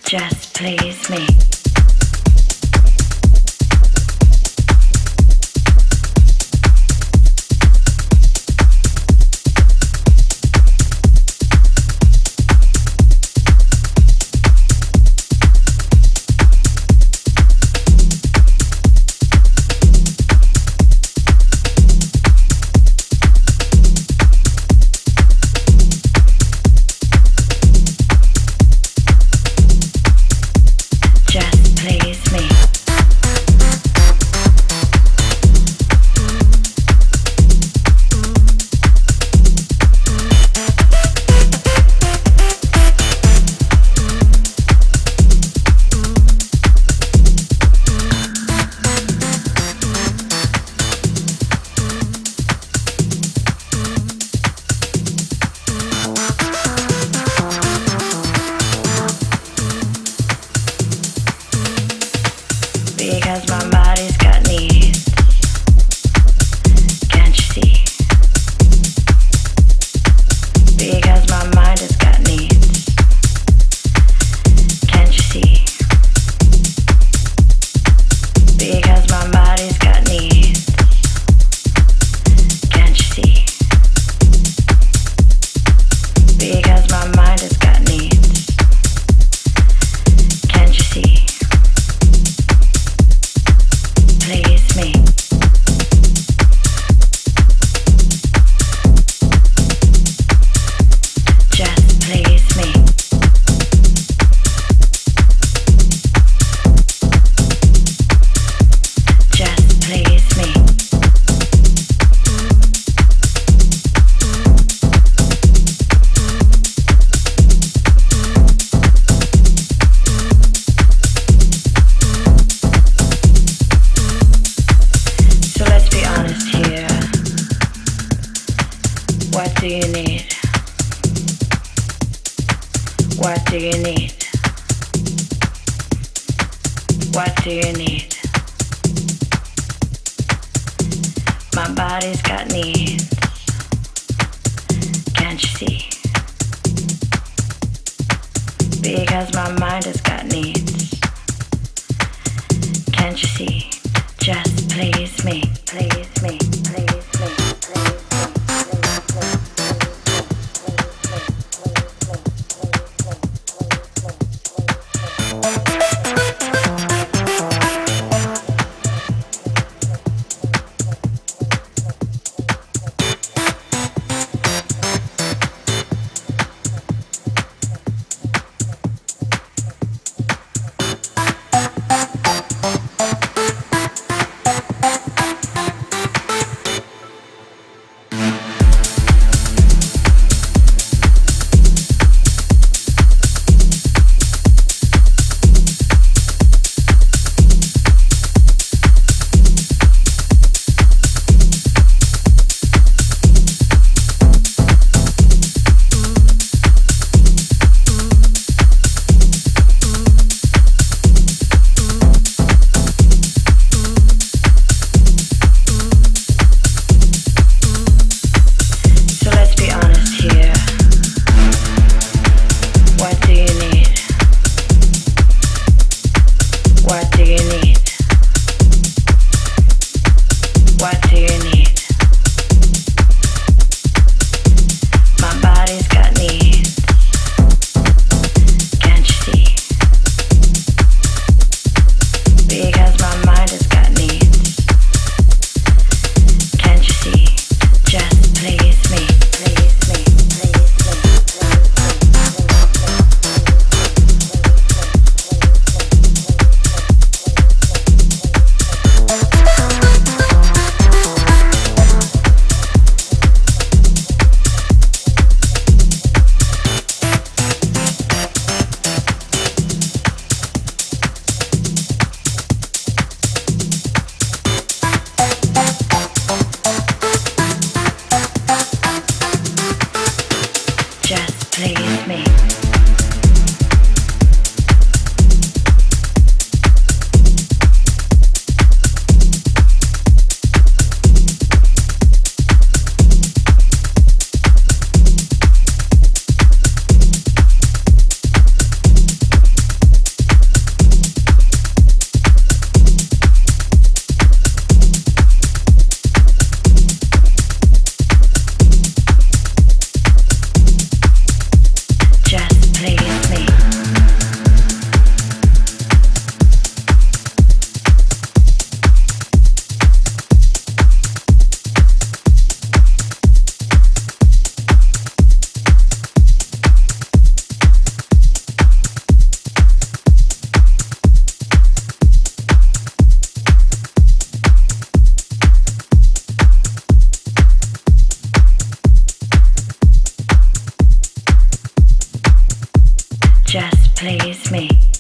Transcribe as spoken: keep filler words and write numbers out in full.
Just please me. Because my body's got needs. Can't you see? Because my mind has got needs. Can't you see? Because my body's got needs. Can't you see? Because my mind has got needs. Can't you see? Please me. Just please me. Just please me. So let's be honest here. What do you need? What do you need? What do you need? My body's got needs. Can't you see? Because my mind has got needs. Can't you see? Just please me, please me, please me, please me. just please me.